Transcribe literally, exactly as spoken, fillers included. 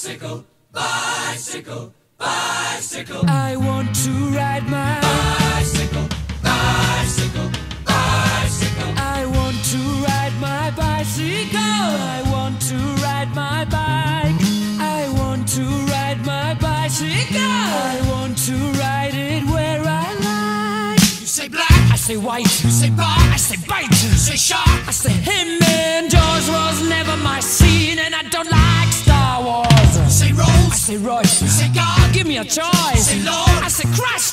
Bicycle, bicycle, bicycle. I want to ride my bicycle, bicycle, bicycle. I want to ride my bicycle. I want to ride my bike. I want to ride my bicycle. I want to ride it where I like. You say black, I say white. you say bar, I say bite. you say shark, I say him and Jaws was never my scene, and I don't like Star Wars. you say I Rose, say Royce. you say God, Give me a choice. say Lord, I say Christ.